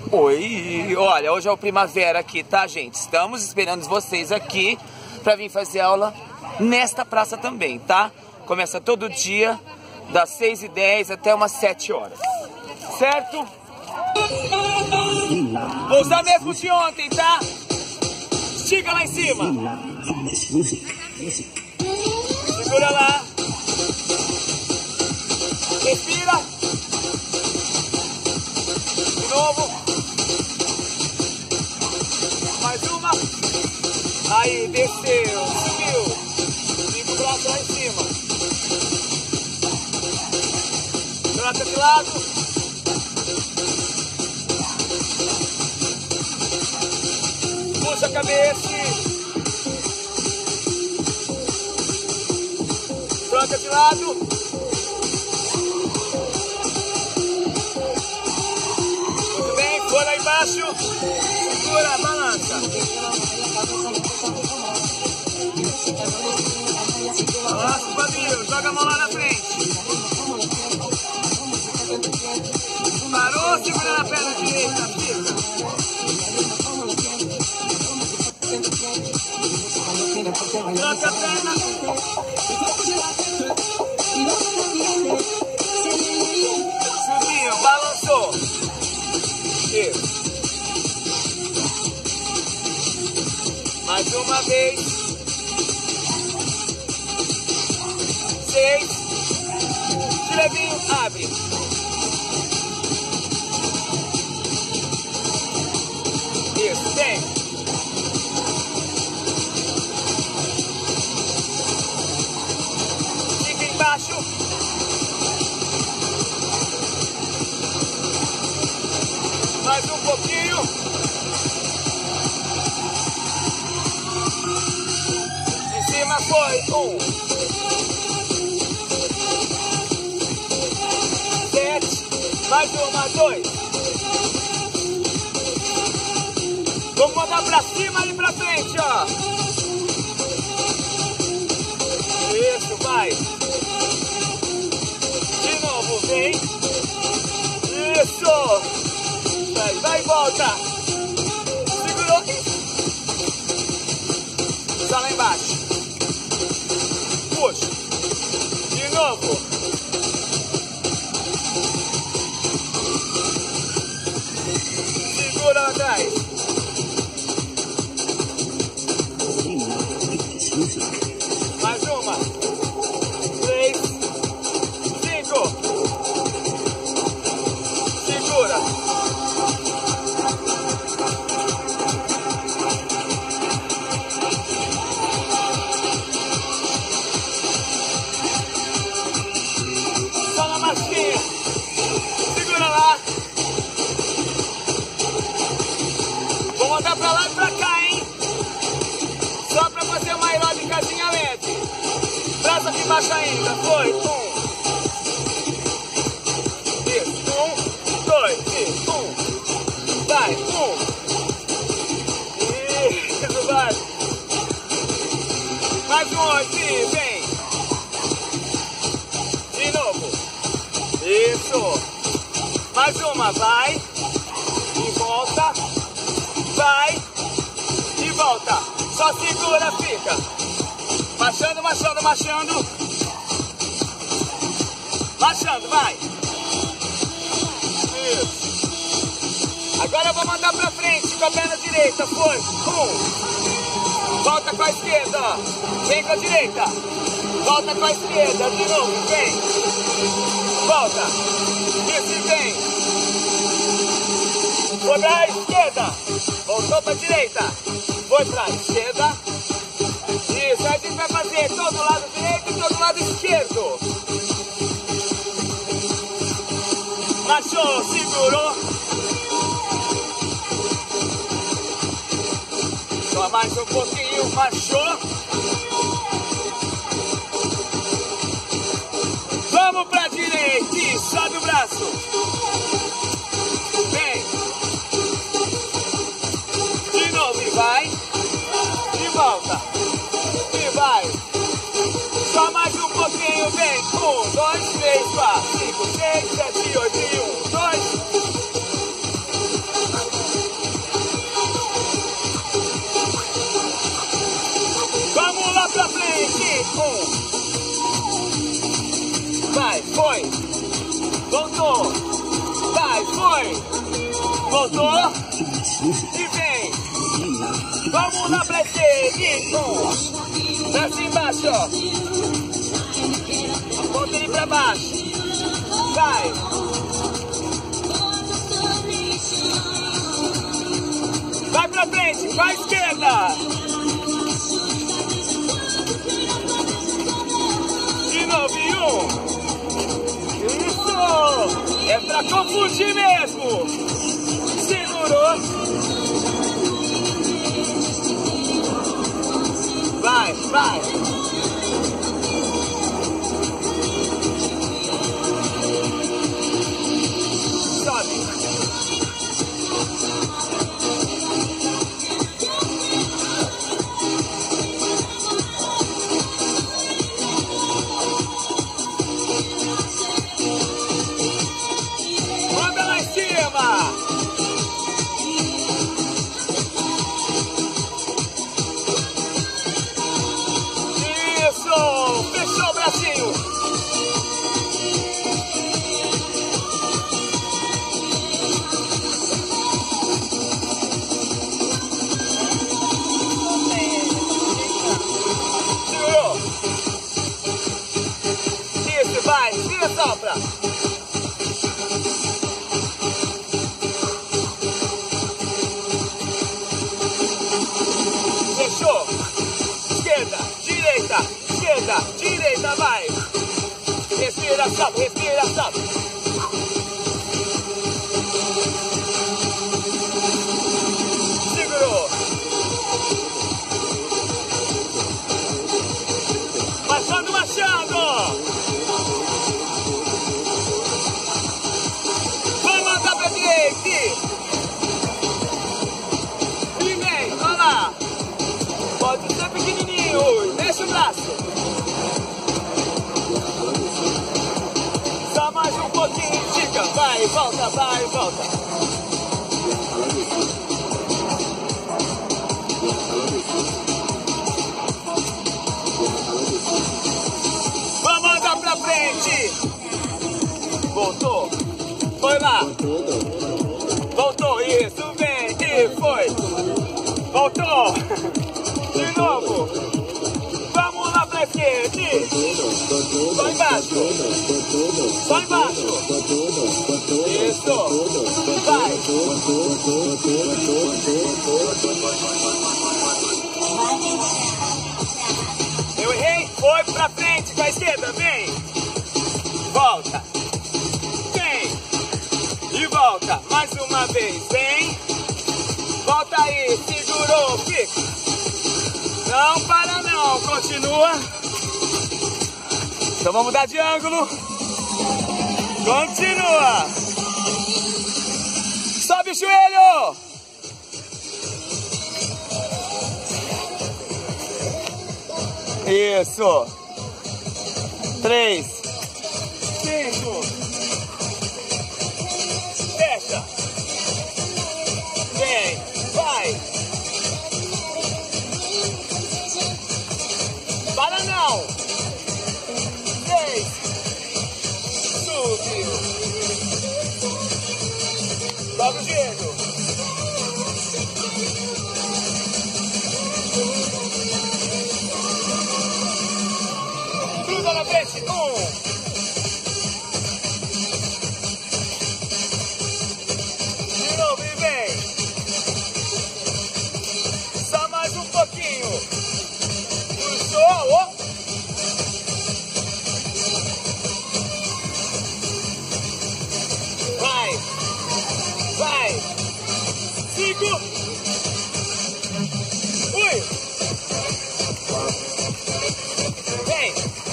Oi, olha, hoje é o Primavera aqui, tá, gente? Estamos esperando vocês aqui pra vir fazer aula nesta praça também, tá? Começa todo dia, das 6h10 até umas 7 horas, certo? Vou usar mesmo de ontem, tá? Estica lá em cima. Segura lá. Respira. De novo. Mais uma. Aí, desceu. Subiu. Fica o braço lá em cima. Troca de lado. Puxa a cabeça. Troca de lado. Foi lá embaixo, segura, balança. Balança o quadril, joga a mão lá na frente. Parou, segura na perna direita, fica. Troca a perna. Subiu, balançou. Isso. Mais uma vez. 6. De levinho, abre. Isso, vem. Fica embaixo. Mais um pouquinho. Em cima foi 1. 7. Mais uma, 2. Vamos mandar pra cima e pra frente, ó. Isso, vai. De novo, vem. Isso. Vai e volta. Segurou. Só lá embaixo. Puxa. De novo. Segura lá atrás. Mais uma. 3. 5. Segura. Segura lá. Vou mandar pra lá e pra cá, hein? Só pra fazer uma aeróbicazinha leve. Braço aqui embaixo ainda. Foi. 1. Isso. 1, 2. Isso. 1. Vai. 1. Isso, vai. Mais um aqui. Vem. De novo. Isso. Mais uma, vai. E volta. Vai. E volta. Só segura, fica. Marchando, marchando, marchando. Marchando, vai. Isso. Agora eu vou mandar pra frente com a perna direita. Foi. 1. Volta com a esquerda, ó. Vem com a direita. Volta com a esquerda. De novo, vem. Volta. Isso e vem. Foi pra esquerda. Voltou pra direita. Foi pra esquerda. Isso. Aí a gente vai fazer todo lado direito e todo lado esquerdo. Marchou, segurou. Só mais um pouquinho. Marchou. Vamos pra direita e sobe o braço. Vem. De novo e vai. E volta. E vai. Só mais um pouquinho, vem. 1, 2, 3, 4, 5, 6, 7, 8 e 1, 2. Vai, foi. Voltou. Vai, foi. Voltou. E vem. Vamos lá pra esse. Desce embaixo, ó. Aponta ele pra baixo. Vai. Vai pra frente, vai à esquerda. De novo, e Isso. É pra confundir mesmo. Segurou. Vai, vai. Sobe. Manda lá em cima. Isso. Fechou o bracinho. Segurou. Isso, vai. Vira, sopra. Fechou. Esquerda, direita, vai. Respira, sobe, respira, sobe. Segurou. Marchando, marchando. Vai mandar pra direita. E vem, vai lá. Pode ser pequenininho, deixa o braço. Só mais um pouquinho, estica. Vai, volta, vai, volta. Vamos andar pra frente. Voltou. Foi lá. Voltou, isso, vem. E foi. Voltou. De novo. Vamos lá pra esquerda. Só embaixo. Só embaixo. Isso. Vai. Eu errei. Foi pra frente com a esquerda. Vem. Volta. Vem. E volta. Mais uma vez. Vem. Volta aí. Segurou. Fica. Não para não, continua. Então vamos mudar de ângulo. Continua. Sobe o joelho. Isso. 3, 5. Fecha. Vem, vai. Para não! 3. Subiu. Dobra o joelho. Cruza na frente. 1. De novo e vem. Só mais um pouquinho. Puxou. Vai! 5! Ui! Vem!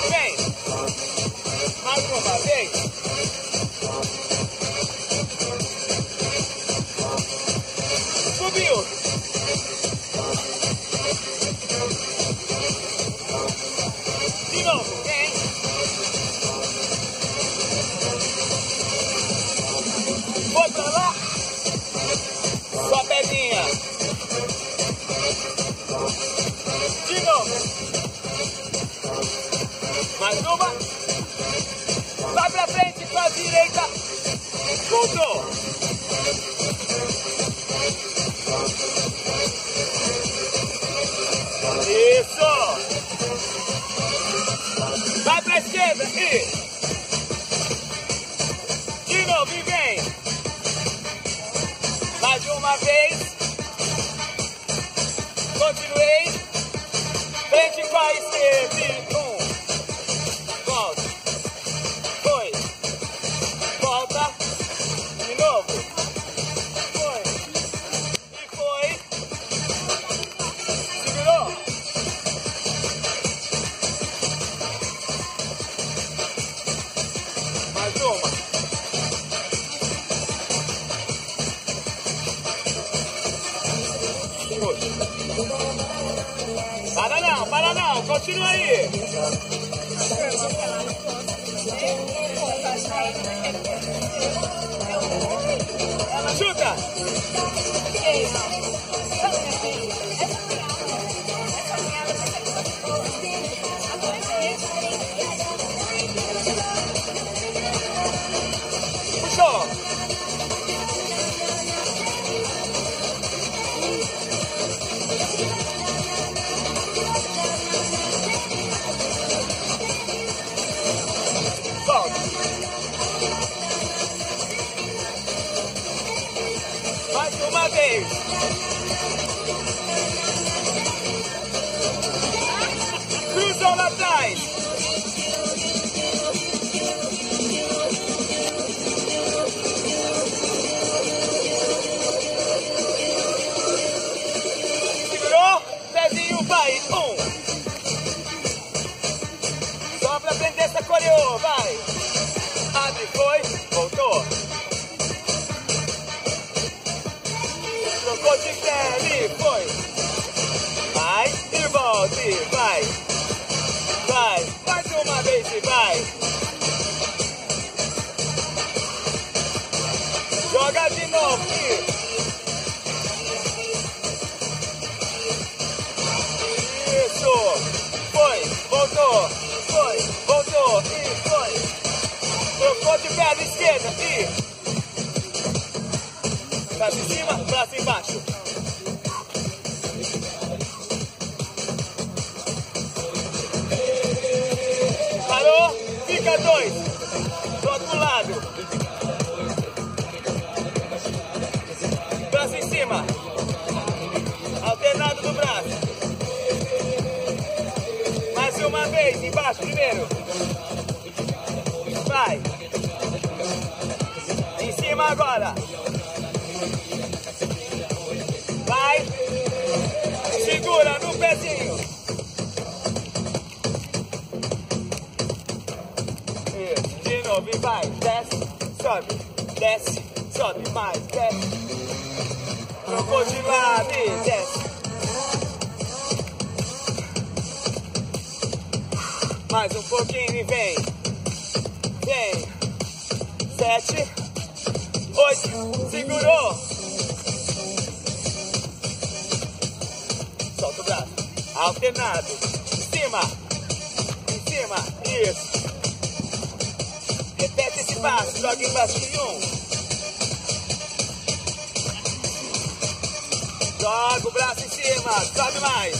Mais uma vez! Subiu! De novo! Vem! Foi pra lá! Sua pedrinha. De novo. direita. Voltou. Isso. Vai pra esquerda e... De novo e vem. Mais uma vez. Continuei. Frente com a esquerda. Volta. Foi. Volta. De novo. Foi. E foi. Segurou. Mais uma. Para não, continua aí. Chuta. Puxou. Mais uma vez. Cruzou lá atrás. Segurou. Pezinho vai. Só pra aprender essa coreô. Vai. Abre, foi. Voltou. Trocou de pé, foi. Vai e volta, e vai. Vai, mais uma vez e vai. Joga de novo e... Isso. Foi, voltou. Foi, voltou e foi. Trocou de perna esquerda e... Braço em cima, braço embaixo. Parou, fica dois. Do outro lado. Braço em cima. Alternado no braço. Mais uma vez, embaixo primeiro. Vai. Em cima agora. Vai, segura no pezinho. De novo e vai, desce, sobe, mais, desce. Trocou de lado e desce. Mais um pouquinho e vem. Vem. 7, 8, segurou. Solta o braço. Alternado. Em cima, isso. Repete esse passo, joga embaixo de um. Joga o braço em cima, sobe mais.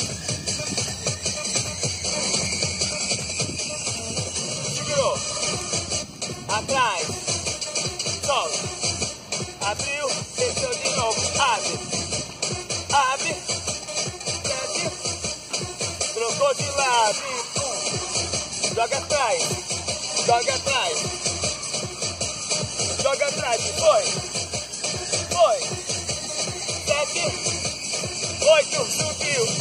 Segurou. Atrás. Solta. Abriu, desceu de novo. Abre. Trocou de lado. Joga atrás. Joga atrás. Foi. 7, 8, subiu e...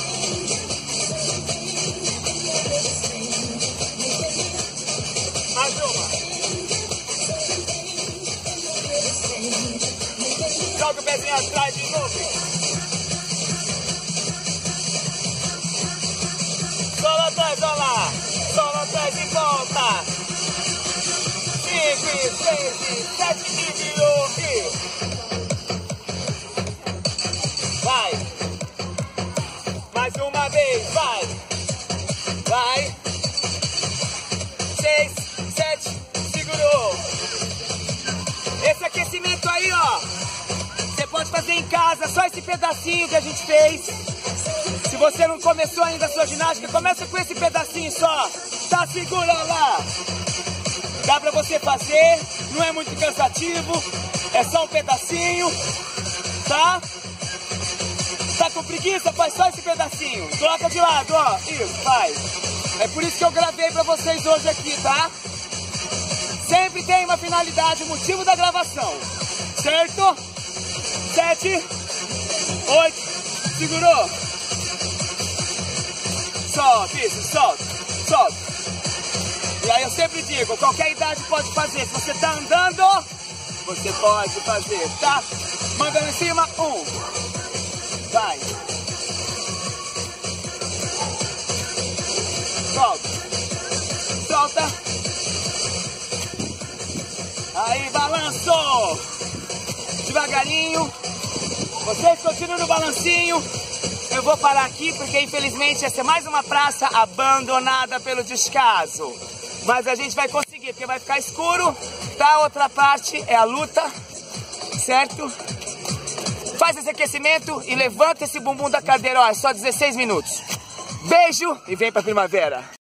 Mais uma. Joga o pezinho atrás de novo. Sola atrás, olha lá. Sola atrás e volta. 5, 6, 7 e virou e... Vai. Mais uma vez, vai. 6, 7, segurou. pode fazer em casa, só esse pedacinho que a gente fez. Se você não começou ainda a sua ginástica, começa com esse pedacinho só. Tá, segura lá. Dá pra você fazer, não é muito cansativo, é só um pedacinho, tá? Tá com preguiça? Faz só esse pedacinho. Coloca de lado, ó. Isso, faz. É por isso que eu gravei pra vocês hoje aqui, tá? Sempre tem uma finalidade, o motivo da gravação. Certo? 7, 8, segurou. Solta, isso, solta, solta. E aí eu sempre digo, qualquer idade pode fazer. Se você tá andando, você pode fazer, tá? Mandando em cima, 1. Vai. Solta. Solta. Aí, balançou. Devagarinho. Vocês continuam no balancinho. Eu vou parar aqui porque infelizmente essa é mais uma praça abandonada pelo descaso. Mas a gente vai conseguir, porque vai ficar escuro. Tá? A outra parte é a luta. Certo? Faz esse aquecimento e levanta esse bumbum da cadeira. Ó, é só 16 minutos. Beijo e vem pra primavera.